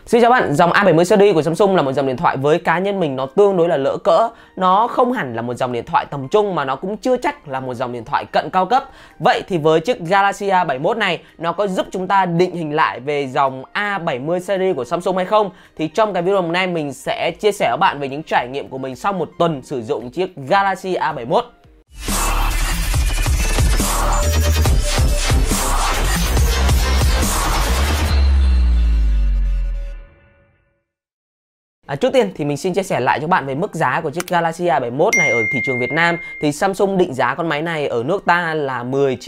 Xin chào bạn, dòng A70 series của Samsung là một dòng điện thoại với cá nhân mình nó tương đối là lỡ cỡ. Nó không hẳn là một dòng điện thoại tầm trung mà nó cũng chưa chắc là một dòng điện thoại cận cao cấp. Vậy thì với chiếc Galaxy A71 này, nó có giúp chúng ta định hình lại về dòng A70 series của Samsung hay không? Thì trong cái video hôm nay mình sẽ chia sẻ với bạn về những trải nghiệm của mình sau một tuần sử dụng chiếc Galaxy A71. Trước tiên thì mình xin chia sẻ lại cho bạn về mức giá của chiếc Galaxy A71 này ở thị trường Việt Nam. Thì Samsung định giá con máy này ở nước ta là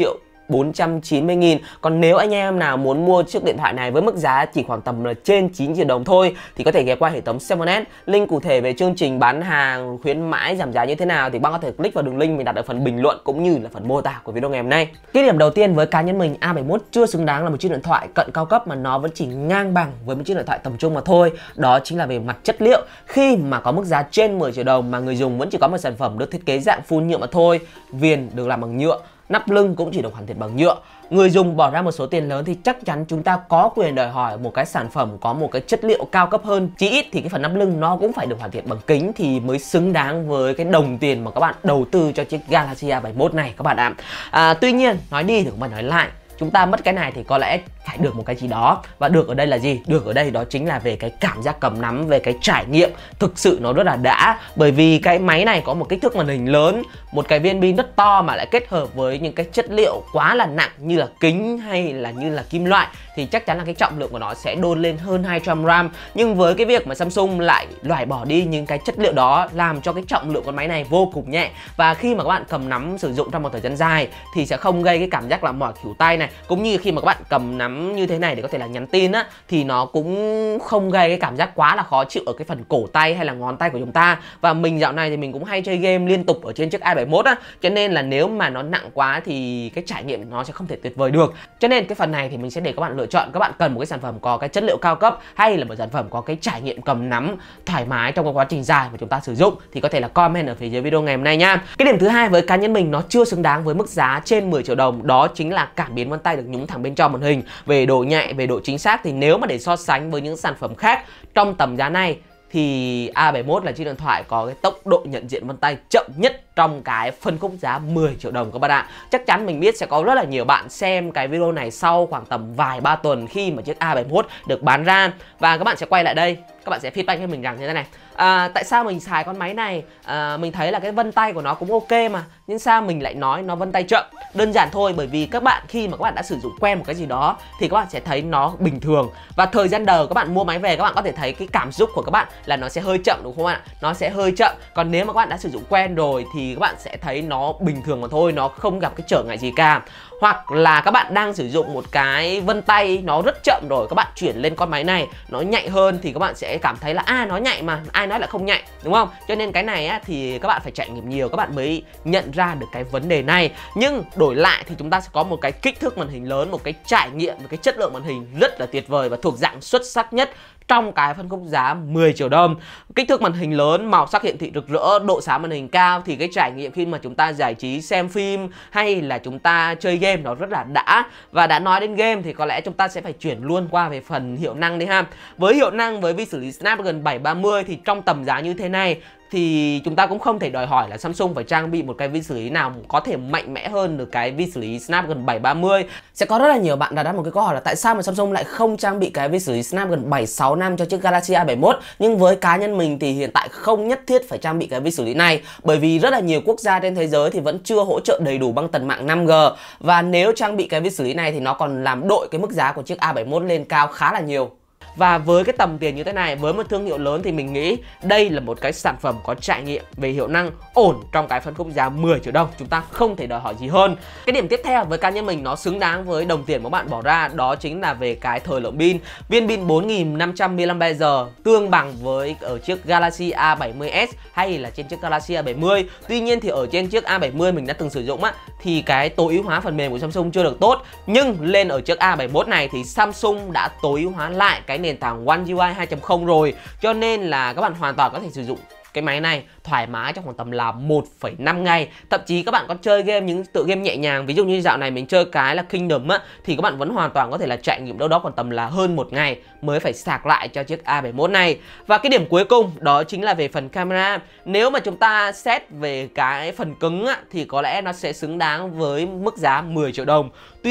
10.490.000. Còn nếu anh em nào muốn mua chiếc điện thoại này với mức giá chỉ khoảng tầm là trên 9 triệu đồng thôi thì có thể ghé qua hệ thống 7S. Link cụ thể về chương trình bán hàng khuyến mãi giảm giá như thế nào thì bạn có thể click vào đường link mình đặt ở phần bình luận cũng như là phần mô tả của video ngày hôm nay. Cái điểm đầu tiên với cá nhân mình, A71 chưa xứng đáng là một chiếc điện thoại cận cao cấp mà nó vẫn chỉ ngang bằng với một chiếc điện thoại tầm trung mà thôi. Đó chính là về mặt chất liệu. Khi mà có mức giá trên 10 triệu đồng mà người dùng vẫn chỉ có một sản phẩm được thiết kế dạng full nhựa mà thôi, viền được làm bằng nhựa, nắp lưng cũng chỉ được hoàn thiện bằng nhựa. Người dùng bỏ ra một số tiền lớn thì chắc chắn chúng ta có quyền đòi hỏi một cái sản phẩm có một cái chất liệu cao cấp hơn. Chỉ ít thì cái phần nắp lưng nó cũng phải được hoàn thiện bằng kính thì mới xứng đáng với cái đồng tiền mà các bạn đầu tư cho chiếc Galaxy A71 này các bạn ạ. Tuy nhiên nói đi thì cũng phải nói lại, chúng ta mất cái này thì có lẽ phải được một cái gì đó. Và được ở đây là gì? Được ở đây đó chính là về cái cảm giác cầm nắm, về cái trải nghiệm. Thực sự nó rất là đã. Bởi vì cái máy này có một kích thước màn hình lớn, một cái viên pin rất to mà lại kết hợp với những cái chất liệu quá là nặng như là kính hay là như là kim loại thì chắc chắn là cái trọng lượng của nó sẽ đôn lên hơn 200 gram. Nhưng với cái việc mà Samsung lại loại bỏ đi những cái chất liệu đó làm cho cái trọng lượng con máy này vô cùng nhẹ. Và khi mà các bạn cầm nắm sử dụng trong một thời gian dài thì sẽ không gây cái cảm giác là mỏi khuỷu tay này. Cũng như khi mà các bạn cầm nắm như thế này để có thể là nhắn tin á thì nó cũng không gây cái cảm giác quá là khó chịu ở cái phần cổ tay hay là ngón tay của chúng ta. Và mình dạo này thì mình cũng hay chơi game liên tục ở trên chiếc A71 á, cho nên là nếu mà nó nặng quá thì cái trải nghiệm nó sẽ không thể tuyệt vời được. Cho nên cái phần này thì mình sẽ để các bạn lựa chọn, các bạn cần một cái sản phẩm có cái chất liệu cao cấp hay là một sản phẩm có cái trải nghiệm cầm nắm thoải mái trong cái quá trình dài mà chúng ta sử dụng thì có thể là comment ở phía dưới video ngày hôm nay nha. Cái điểm thứ hai với cá nhân mình nó chưa xứng đáng với mức giá trên 10 triệu đồng, đó chính là cảm biến vân tay được nhúng thẳng bên trong màn hình. Về độ nhạy, về độ chính xác thì nếu mà để so sánh với những sản phẩm khác trong tầm giá này thì A71 là chiếc điện thoại có cái tốc độ nhận diện vân tay chậm nhất trong cái phân khúc giá 10 triệu đồng các bạn ạ. Chắc chắn mình biết sẽ có rất là nhiều bạn xem cái video này sau khoảng tầm vài ba tuần khi mà chiếc A71 được bán ra. Và các bạn sẽ quay lại đây, các bạn sẽ feedback với mình rằng như thế này: tại sao mình xài con máy này mình thấy là cái vân tay của nó cũng ok mà, nhưng sao mình lại nói nó vân tay chậm? Đơn giản thôi, bởi vì các bạn khi mà các bạn đã sử dụng quen một cái gì đó thì các bạn sẽ thấy nó bình thường. Và thời gian đầu các bạn mua máy về các bạn có thể thấy cái cảm xúc của các bạn là nó sẽ hơi chậm, đúng không ạ? Nó sẽ hơi chậm. Còn nếu mà các bạn đã sử dụng quen rồi thì các bạn sẽ thấy nó bình thường mà thôi, nó không gặp cái trở ngại gì cả. Hoặc là các bạn đang sử dụng một cái vân tay nó rất chậm rồi, các bạn chuyển lên con máy này nó nhạy hơn thì các bạn sẽ cảm thấy là nó nhạy mà, ai nói là không nhạy, đúng không? Cho nên cái này á, thì các bạn phải trải nghiệm nhiều các bạn mới nhận ra được cái vấn đề này. Nhưng đổi lại thì chúng ta sẽ có một cái kích thước màn hình lớn, một cái trải nghiệm, một cái chất lượng màn hình rất là tuyệt vời và thuộc dạng xuất sắc nhất trong cái phân khúc giá 10 triệu đồng. Kích thước màn hình lớn, màu sắc hiển thị rực rỡ, độ sáng màn hình cao thì cái trải nghiệm khi mà chúng ta giải trí xem phim hay là chúng ta chơi game nó rất là đã. Và đã nói đến game thì có lẽ chúng ta sẽ phải chuyển luôn qua về phần hiệu năng đi ha. Với hiệu năng, với vi xử lý Snapdragon 730 thì trong tầm giá như thế này thì chúng ta cũng không thể đòi hỏi là Samsung phải trang bị một cái vi xử lý nào có thể mạnh mẽ hơn được cái vi xử lý Snapdragon 730. Sẽ có rất là nhiều bạn đặt một cái câu hỏi là tại sao mà Samsung lại không trang bị cái vi xử lý Snapdragon 765 cho chiếc Galaxy A71. Nhưng với cá nhân mình thì hiện tại không nhất thiết phải trang bị cái vi xử lý này, bởi vì rất là nhiều quốc gia trên thế giới thì vẫn chưa hỗ trợ đầy đủ băng tần mạng 5G. Và nếu trang bị cái vi xử lý này thì nó còn làm đội cái mức giá của chiếc A71 lên cao khá là nhiều. Và với cái tầm tiền như thế này, với một thương hiệu lớn thì mình nghĩ đây là một cái sản phẩm có trải nghiệm về hiệu năng ổn trong cái phân khúc giá 10 triệu đồng. Chúng ta không thể đòi hỏi gì hơn. Cái điểm tiếp theo với cá nhân mình nó xứng đáng với đồng tiền mà bạn bỏ ra, đó chính là về cái thời lượng pin. Viên pin 4500 mAh tương bằng với ở chiếc Galaxy A70s hay là trên chiếc Galaxy A70. Tuy nhiên thì ở trên chiếc A70 mình đã từng sử dụng á thì cái tối ưu hóa phần mềm của Samsung chưa được tốt. Nhưng lên ở chiếc A71 này thì Samsung đã tối ưu hóa lại cái nền tảng One UI 2.0 rồi. Cho nên là các bạn hoàn toàn có thể sử dụng cái máy này thoải mái trong khoảng tầm là 1,5 ngày. Thậm chí các bạn có chơi game, những tựa game nhẹ nhàng, ví dụ như dạo này mình chơi cái là Kingdom á, thì các bạn vẫn hoàn toàn có thể là trải nghiệm đâu đó khoảng tầm là hơn 1 ngày mới phải sạc lại cho chiếc A71 này. Và cái điểm cuối cùng đó chính là về phần camera. Nếu mà chúng ta xét về cái phần cứng á, thì có lẽ nó sẽ xứng đáng với mức giá 10 triệu đồng.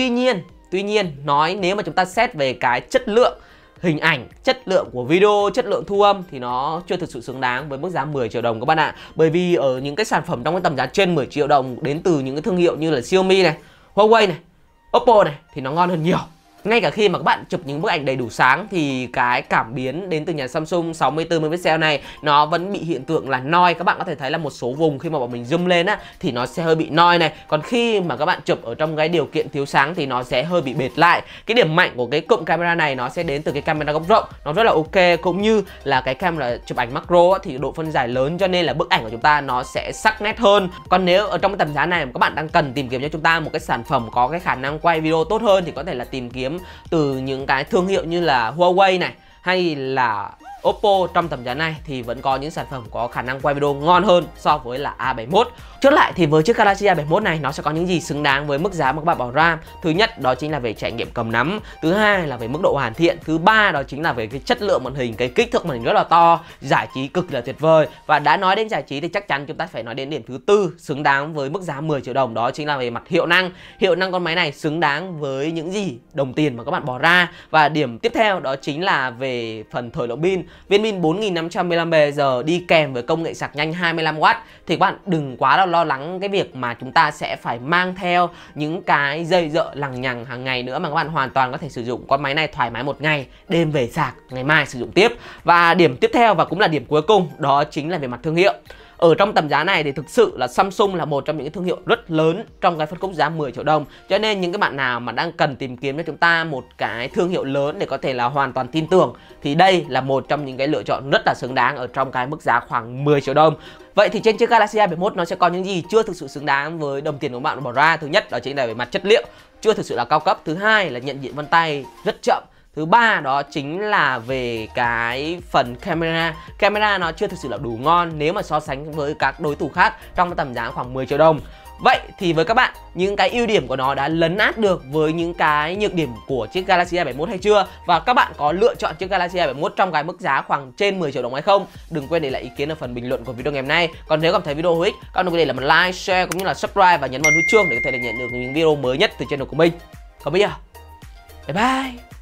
Tuy nhiên nói nếu mà chúng ta xét về cái chất lượng hình ảnh, chất lượng của video, chất lượng thu âm thì nó chưa thực sự xứng đáng với mức giá 10 triệu đồng các bạn ạ. Bởi vì ở những cái sản phẩm trong cái tầm giá trên 10 triệu đồng đến từ những cái thương hiệu như là Xiaomi này, Huawei này, Oppo này thì nó ngon hơn nhiều. Ngay cả khi mà các bạn chụp những bức ảnh đầy đủ sáng thì cái cảm biến đến từ nhà Samsung 64 megapixel này nó vẫn bị hiện tượng là noi. Các bạn có thể thấy là một số vùng khi mà bọn mình zoom lên á thì nó sẽ hơi bị noi này. Còn khi mà các bạn chụp ở trong cái điều kiện thiếu sáng thì nó sẽ hơi bị bệt lại. Cái điểm mạnh của cái cụm camera này nó sẽ đến từ cái camera góc rộng, nó rất là ok, cũng như là cái camera chụp ảnh macro á, thì độ phân giải lớn cho nên là bức ảnh của chúng ta nó sẽ sắc nét hơn. Còn nếu ở trong cái tầm giá này mà các bạn đang cần tìm kiếm cho chúng ta một cái sản phẩm có cái khả năng quay video tốt hơn thì có thể là tìm kiếm từ những cái thương hiệu như là Huawei này hay là Oppo. Trong tầm giá này thì vẫn có những sản phẩm có khả năng quay video ngon hơn so với là A71. Chốt lại thì với chiếc Galaxy A71 này nó sẽ có những gì xứng đáng với mức giá mà các bạn bỏ ra. Thứ nhất đó chính là về trải nghiệm cầm nắm, thứ hai là về mức độ hoàn thiện, thứ ba đó chính là về cái chất lượng màn hình, cái kích thước màn hình rất là to, giải trí cực là tuyệt vời. Và đã nói đến giải trí thì chắc chắn chúng ta phải nói đến điểm thứ tư xứng đáng với mức giá 10 triệu đồng, đó chính là về mặt hiệu năng. Hiệu năng con máy này xứng đáng với những gì đồng tiền mà các bạn bỏ ra. Và điểm tiếp theo đó chính là về phần thời lượng pin. Viên pin 4500 mAh đi kèm với công nghệ sạc nhanh 25W thì các bạn đừng quá lo lắng cái việc mà chúng ta sẽ phải mang theo những cái dây dợ lằng nhằng hàng ngày nữa, mà các bạn hoàn toàn có thể sử dụng con máy này thoải mái một ngày, đêm về sạc, ngày mai sử dụng tiếp. Và điểm tiếp theo và cũng là điểm cuối cùng đó chính là về mặt thương hiệu. Ở trong tầm giá này thì thực sự là Samsung là một trong những thương hiệu rất lớn trong cái phân khúc giá 10 triệu đồng. Cho nên những cái bạn nào mà đang cần tìm kiếm cho chúng ta một cái thương hiệu lớn để có thể là hoàn toàn tin tưởng thì đây là một trong những cái lựa chọn rất là xứng đáng ở trong cái mức giá khoảng 10 triệu đồng. Vậy thì trên chiếc Galaxy A71 nó sẽ có những gì chưa thực sự xứng đáng với đồng tiền của bạn bỏ ra. Thứ nhất đó chính là về mặt chất liệu chưa thực sự là cao cấp. Thứ hai là nhận diện vân tay rất chậm. Thứ ba đó chính là về cái phần camera. Camera nó chưa thực sự là đủ ngon nếu mà so sánh với các đối thủ khác trong tầm giá khoảng 10 triệu đồng. Vậy thì với các bạn, những cái ưu điểm của nó đã lấn át được với những cái nhược điểm của chiếc Galaxy A71 hay chưa? Và các bạn có lựa chọn chiếc Galaxy A71 trong cái mức giá khoảng trên 10 triệu đồng hay không? Đừng quên để lại ý kiến ở phần bình luận của video ngày hôm nay. Còn nếu cảm thấy video hữu ích, các bạn đừng quên để lại một like, share cũng như là subscribe và nhấn vào nút chuông để có thể nhận được những video mới nhất từ channel của mình. Còn bây giờ, bye bye!